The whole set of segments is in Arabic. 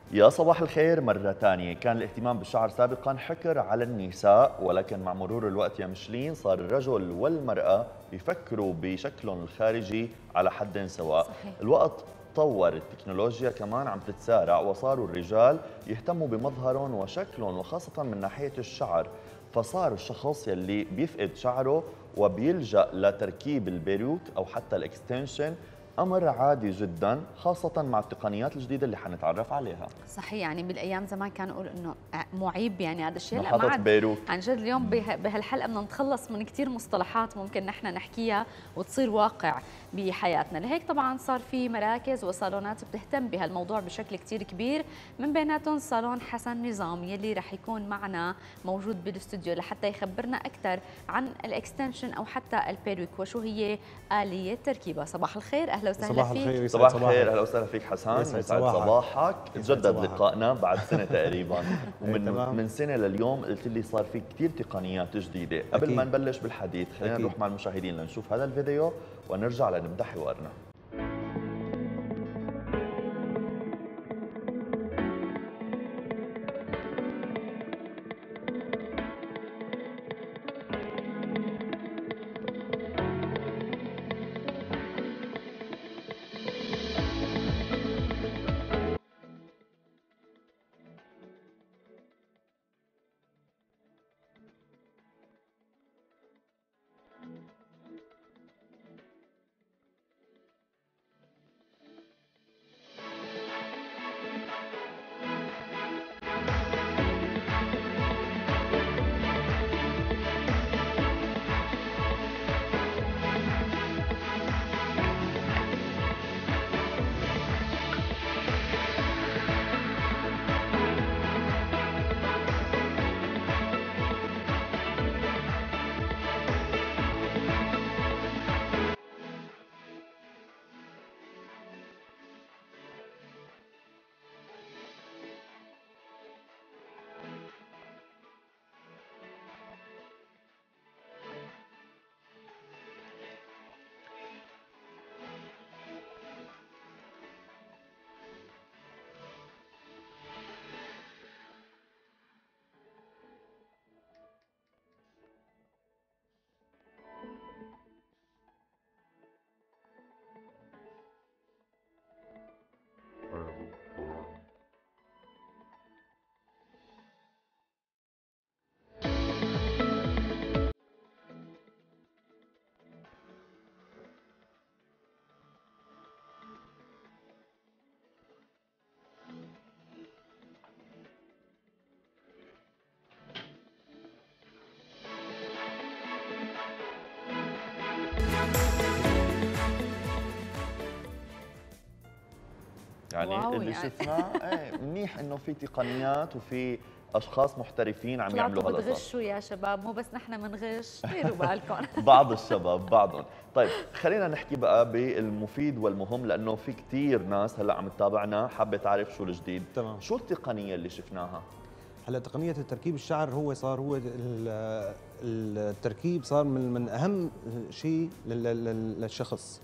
يا صباح الخير مرة تانية. كان الاهتمام بالشعر سابقا حكر على النساء، ولكن مع مرور الوقت يا مشلين صار الرجل والمرأة يفكروا بشكلهم الخارجي على حد سواء. صحيح. الوقت طور، التكنولوجيا كمان عم تتسارع، وصاروا الرجال يهتموا بمظهرهم وشكلهم وخاصة من ناحية الشعر. فصار الشخص يلي بيفقد شعره وبيلجأ لتركيب البيروك أو حتى الاكستنشن أمر عادي جدا، خاصة مع التقنيات الجديدة اللي حنتعرف عليها. صحيح، يعني بالايام زمان كانوا يقولوا انه معيب يعني هذا الشيء، لا ما نحطت عاد. بيروك. عن جد اليوم بهالحلقه بدنا نتخلص من كثير مصطلحات ممكن نحن نحكيها وتصير واقع بحياتنا، لهيك طبعا صار في مراكز وصالونات بتهتم بهالموضوع بشكل كثير كبير، من بيناتهم صالون حسن نظام يلي رح يكون معنا موجود بالاستوديو لحتى يخبرنا اكثر عن الاكستنشن او حتى البيروك وشو هي آلية تركيبها. صباح الخير، اهلا وسهلا صباح فيك. الخير. صباح الخير، اهلا وسهلا فيك حسن. يسعد يسعد صباحك. صباحك. يسعد تجدد صباحك. لقائنا بعد سنه تقريبا تمام. من سنه لليوم قلت لي صار في كثير تقنيات جديده. قبل أكيد. ما نبلش بالحديث خلينا أكيد. نروح مع المشاهدين لنشوف هذا الفيديو ونرجع لنبدا حوارنا. يعني واو، اللي يعني. شفناه منيح انه في تقنيات وفي اشخاص محترفين عم يعملوا طلعتوا هذا. بتغشوا يا شباب، مو بس نحن بنغش، ديروا بالكم. بعض الشباب بعضهم. طيب خلينا نحكي بقى بالمفيد والمهم، لانه في كثير ناس هلا عم تتابعنا حابه تعرف شو الجديد. تمام. شو التقنيه اللي شفناها؟ هلا تقنيه التركيب الشعر هو التركيب صار من اهم شيء للشخص.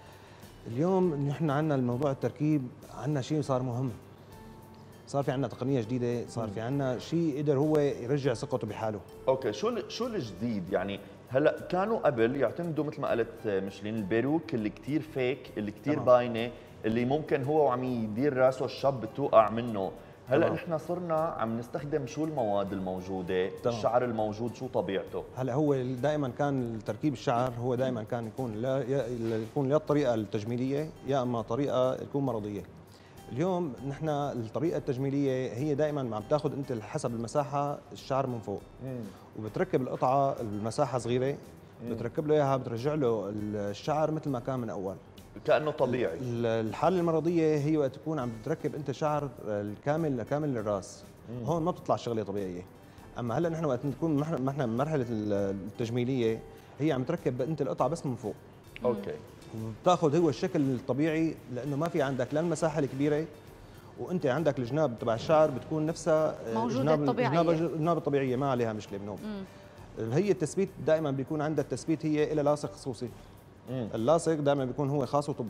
اليوم نحن عندنا الموضوع التركيب، عندنا شيء صار مهم، صار في عندنا تقنيه جديده، صار في عندنا شيء قدر هو يرجع ثقته بحاله. اوكي، شو الجديد؟ يعني هلا كانوا قبل يعتمدوا مثل ما قلت مشلين البيروك اللي كثير فيك، اللي كثير تمام. باينه، اللي ممكن هو وعم يدير راسه الشاب بتوقع منه. هلا تمام. نحن صرنا عم نستخدم شو المواد الموجوده، تمام. الشعر الموجود شو طبيعته؟ هلا هو دائما كان تركيب الشعر هو دائما كان يكون يكون يا الطريقه التجميليه يا اما طريقه تكون مرضيه. اليوم نحن الطريقه التجميليه هي دائما عم تاخذ انت حسب المساحه الشعر من فوق، وبتركب القطعه المساحه صغيره، بتركب له اياها، بترجع له الشعر مثل ما كان من اول كانه طبيعي. الحاله المرضيه هي وقت تكون عم تركب انت شعر كامل للراس، هون ما بتطلع شغله طبيعيه. اما هلا نحن وقت نكون نحن بمرحله التجميليه هي عم تركب انت القطعه بس من فوق. اوكي. وبتاخذ هو الشكل الطبيعي، لانه ما في عندك لا المساحه الكبيره، وانت عندك الجناب تبع الشعر بتكون نفسها موجوده الطبيعيه، الجناب الطبيعيه ما عليها مشكله بنوم. هي التثبيت دائما بيكون عندها التثبيت هي لها لاصق خصوصي. اللاصق دائما بيكون هو خاص وطبي.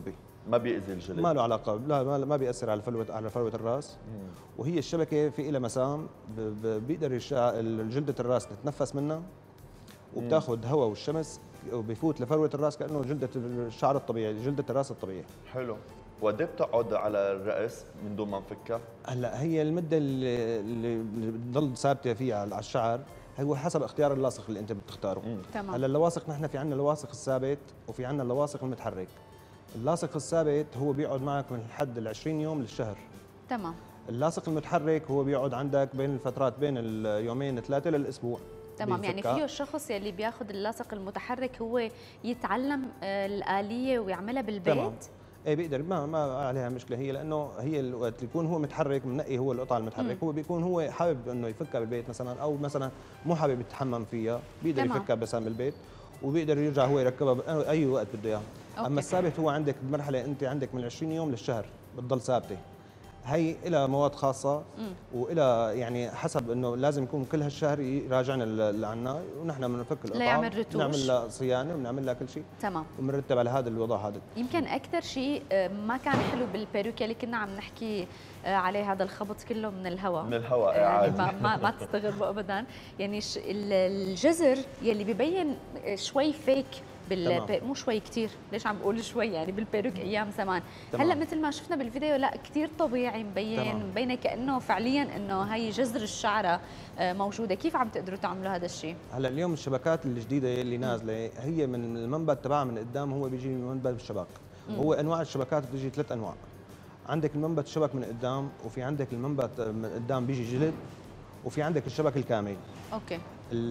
ما بيأذي الجلد. ما له علاقه، لا ما بياثر على فروه الراس. وهي الشبكه في لها مسام بيقدر جلده الراس تتنفس منها، وبتاخذ هواء والشمس وبيفوت لفروه الراس كانه جلده الشعر الطبيعي، جلده الراس الطبيعي. حلو. وقد ايه بتقعد على الراس من دون ما نفكها؟ هلا هي المده اللي بتضل ثابته فيها على الشعر هو حسب اختيار اللاصق اللي انت بتختاره. تمام. هلا اللواصق نحن في عندنا اللواصق الثابت وفي عندنا اللواصق المتحرك. اللاصق الثابت هو بيقعد معك من لحد ال 20 يوم للشهر. تمام. اللاصق المتحرك هو بيقعد عندك بين الفترات بين اليومين 3 للاسبوع. تمام. يعني فيه الشخص يلي بياخذ اللاصق المتحرك هو يتعلم الآلية ويعملها بالبيت؟ تمام. ايه بيقدر، ما عليها مشكله هي، لانه هي وقت يكون هو متحرك منقي هو القطعه المتحرك، هو بيكون هو حابب انه يفكها بالبيت مثلا، او مثلا مو حابب يتحمم فيها بيقدر يفكها بس بالبيت، وبيقدر يرجع هو يركبها باي وقت بده اياه. اما الثابت هو عندك بمرحله انت عندك من 20 يوم للشهر بتضل ثابته. هي لها مواد خاصه والى يعني حسب انه لازم يكون كل هالشهر يراجعنا اللي عنا، ونحن بنفك القطعه، يعمل رتوش، نعمل لها صيانه وبنعمل لها كل شيء. تمام. وبنرتب على هذا الوضع هذا. يمكن اكثر شيء ما كان حلو بالبيروكه اللي كنا عم نحكي عليه، هذا الخبط كله من الهواء. من الهواء يعني ما تستغربوا ابدا. يعني الجزر يلي ببين شوي فيك مو شوي كثير، ليش عم بقول شوي؟ يعني بالبيروك ايام زمان. هلا مثل ما شفنا بالفيديو لا كثير طبيعي مبينه كانه فعليا انه هي جذر الشعره موجوده. كيف عم تقدروا تعملوا هذا الشيء؟ هلا اليوم الشبكات الجديده اللي نازله هي من المنبت تبعها من قدام، هو بيجي من منبت الشبك. هو انواع الشبكات بتجي 3 انواع. عندك المنبت الشبك من قدام، وفي عندك المنبت من قدام بيجي جلد، وفي عندك الشبك الكامل. اوكي.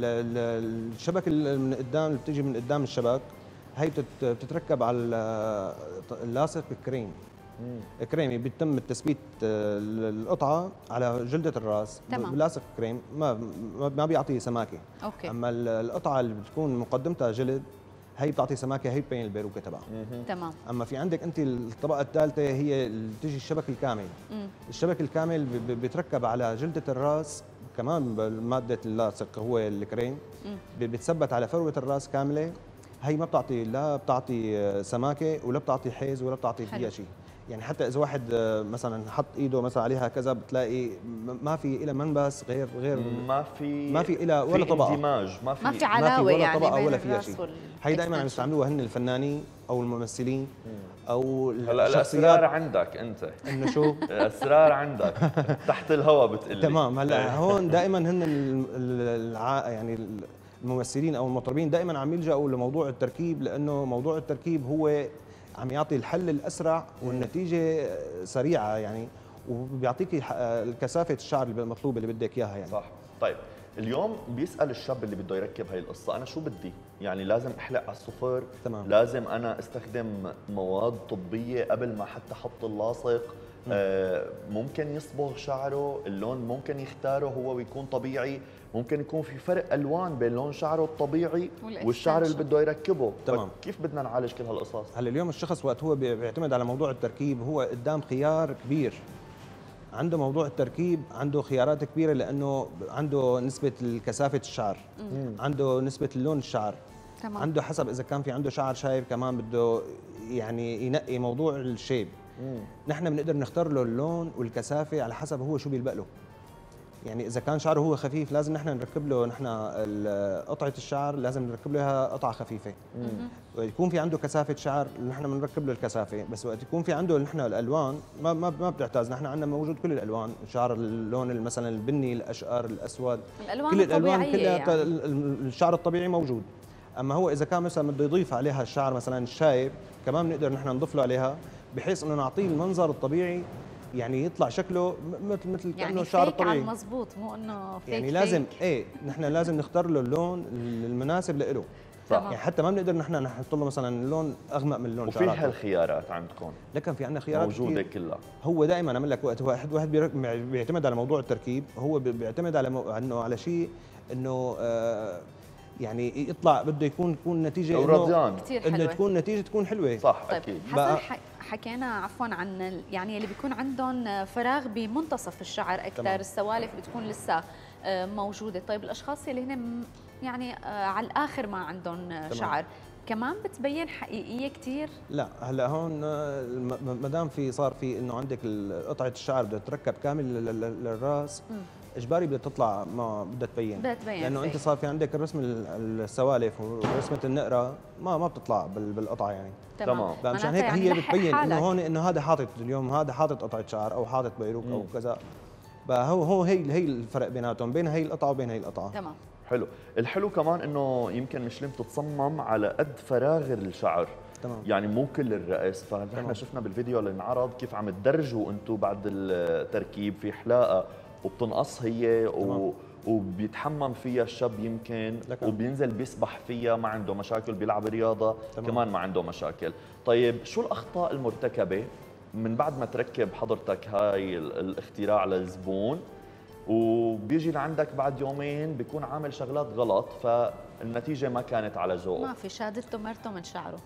الشبك من قدام اللي بتيجي من قدام الشبك هي بتتركب على اللاصق كريم. كريمي بيتم التثبيت القطعه على جلده الراس بلاصق كريم، ما بيعطي سماكه. اوكي. اما القطعه اللي بتكون مقدمتها جلد هي بتعطي سماكه، هي بين البيروكه تبعها. تمام. اما في عندك انت الطبقه الثالثه هي اللي بتيجي الشبك الكامل. الشبك الكامل بيتركب على جلده الراس كمان بماده اللاصق هو الكريم، بتثبت على فروه الراس كامله. هي ما بتعطي سماكه ولا بتعطي حيز ولا بتعطي فيها شيء. يعني حتى اذا واحد مثلا حط ايده مثلا عليها كذا بتلاقي ما في لها منبس غير ما في لها ولا طبقه اندماج، ما في علاوه ولا يعني طبقه ولا فيها شيء. هي دائما عم يستعملوها هن الفنانين او الممثلين او هلا الاسرار عندك انت انه شو الاسرار عندك تحت الهواء بتقلي. تمام. هلا هون دائما هن يعني الممثلين او المطربين دائما عم يلجأوا لموضوع التركيب، لانه موضوع التركيب هو عم يعطي الحل الاسرع والنتيجه سريعه يعني، وبيعطيك كثافه الشعر المطلوبه اللي بدك اياها يعني. صح. طيب اليوم بيسال الشاب اللي بده يركب هي القصه، انا شو بدي؟ يعني لازم احلق على الصفر؟ تمام. لازم انا استخدم مواد طبيه قبل ما حتى احط اللاصق؟ ممكن يصبغ شعره، اللون ممكن يختاره هو ويكون طبيعي، ممكن يكون في فرق الوان بين لون شعره الطبيعي والشعر اللي بده يركبه. تمام. كيف بدنا نعالج كل هالقصص؟ هلا اليوم الشخص وقت هو بيعتمد على موضوع التركيب هو قدام خيار كبير. عنده موضوع التركيب عنده خيارات كبيره، لانه عنده نسبه كثافه الشعر، عنده نسبه اللون الشعر. تمام. عنده حسب اذا كان في عنده شعر شايب كمان بده يعني ينقي موضوع الشيب. نحن بنقدر نختار له اللون والكثافه على حسب هو شو بيلبق له. يعني اذا كان شعره هو خفيف لازم نحن نركب له قطعه الشعر لازم نركب لها قطعه خفيفه. ويكون في عنده كثافه شعر نحن بنركب له الكثافه، بس وقت يكون في عنده نحن الالوان ما بتحتاج، نحن عندنا موجود كل الالوان، شعر اللون مثلا البني، الاشقر، الاسود، الالوان كل الالوان كلها يعني. الشعر الطبيعي موجود. اما هو اذا كان مثلا بده يضيف عليها الشعر مثلا الشايب كمان بنقدر نحن نضيف له عليها، بحيث انه نعطيه المنظر الطبيعي، يعني يطلع شكله مثل يعني كانه الشعر الطبيعي. يعني مضبوط، مو انه فيك يعني لازم فيك. نحن لازم نختار له اللون المناسب له. يعني حتى ما بنقدر نحن نحط له مثلا لون اغمق من لون شعراته. وفي هالخيارات عندكم؟ لكن في عندنا خيارات موجوده كتير. كلها. هو دائما عمل لك وقت واحد بيعتمد على موضوع التركيب، هو بيعتمد على انه على شيء انه يعني يطلع بده يكون نتيجه انه تكون نتيجه تكون حلوه. صح. طيب اكيد. حسن حكينا عفوا عن يعني اللي بيكون عندهم فراغ بمنتصف الشعر اكثر، السوالف بتكون لسه موجوده. طيب الاشخاص اللي هن يعني على الاخر ما عندهم شعر، كمان بتبين حقيقيه كثير؟ لا هلا هون ما دام صار في انه عندك قطعه الشعر بدها تركب كامل للراس، اجباري بدها تطلع، ما بدها تبين، لانه انت صار في عندك الرسم السوالف ورسمه النقره ما بتطلع بالقطعه يعني. تمام. مشان هيك هي بتبين انه هون انه هذا حاطط اليوم، هذا حاطط قطعه شعر او حاطط بيروك او كذا. فهو هي الفرق بيناتهم، بين هي القطعه وبين هي القطعه. تمام. حلو. الحلو كمان انه يمكن مشلم تتصمم على قد فراغ الشعر. تمام. يعني مو كل الرأس، فنحن شفنا بالفيديو اللي انعرض كيف عم تدرجوا انتم بعد التركيب في حلاقه وبتنقص هي وبيتحمم فيها الشاب يمكن وبينزل بيسبح فيها، ما عنده مشاكل، بيلعب رياضه كمان ما عنده مشاكل. طيب شو الاخطاء المرتكبه من بعد ما تركب حضرتك هاي الاختراع للزبون وبيجي لعندك بعد يومين بيكون عامل شغلات غلط فالنتيجه ما كانت على ذوقه؟ ما في، شادته مرته من شعره،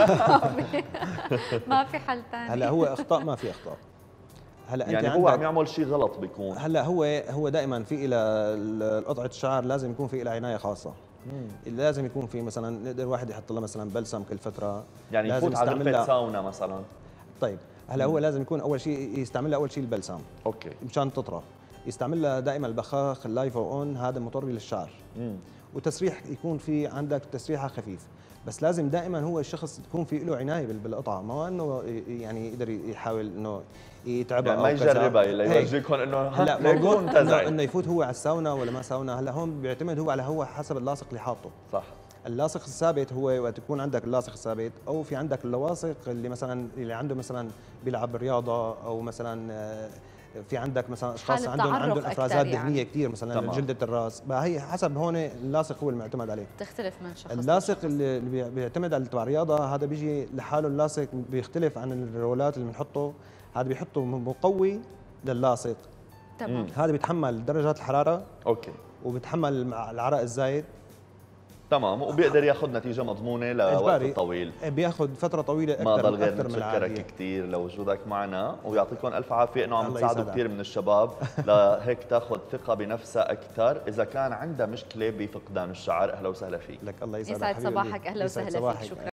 ما في حل ثاني. هلا هو اخطاء، ما في اخطاء. هلا يعني انت هو عم يعمل شيء غلط بيكون. هلا هو دائما في الى قطعه الشعر لازم يكون في لها عنايه خاصه. لازم يكون في مثلا نقدر واحد يحط لها مثلا بلسم كل فتره، يعني يفوت على غرفه ساونا مثلا. طيب هلا هو لازم يكون اول شيء يستعمل اول شيء البلسم، اوكي، مشان تطرى. يستعمل لها دائما البخاخ اللايفو اون، هذا مطري للشعر. وتسريح يكون في عندك تسريحه خفيف، بس لازم دائما هو الشخص تكون في له عنايه بالقطعه، ما انه يعني يقدر يحاول انه يتعبها يعني ما يجربها ليورجيكم انه لا موضوع انه يفوت هو على الساونا ولا ما ساونا. هلا هون بيعتمد هو على حسب اللاصق اللي حاطه. صح. اللاصق الثابت هو وقت يكون عندك اللاصق الثابت، او في عندك اللاواصق اللي مثلا اللي عنده مثلا بيلعب رياضه، او مثلا في عندك مثلا اشخاص عندهم افرازات دهنيه يعني كثير مثلا جلده الراس، هي حسب هون اللاصق هو المعتمد عليه. تختلف من شخص اللاصق اللي بيعتمد على تبع الرياضه هذا بيجي لحاله، اللاصق بيختلف عن الرولات اللي بنحطه. هذا بيحطه مقوي لللاصق. تمام. هذا بيتحمل درجات الحراره، اوكي، وبيتحمل العرق الزايد. تمام، وبيقدر ياخذ نتيجه مضمونه لوقت طويل. بياخذ فتره طويله اكثر. ما ضل غير نتشكرك كثير لوجودك معنا، ويعطيكم الف عافيه انه عم تساعدوا كثير من الشباب لهيك تاخذ ثقه بنفسها اكثر. اذا كان عندها مشكله بفقدان الشعر، اهلا وسهلا فيك. لك الله يسعد صباحك. اهلا وسهلا فيك. شكرا.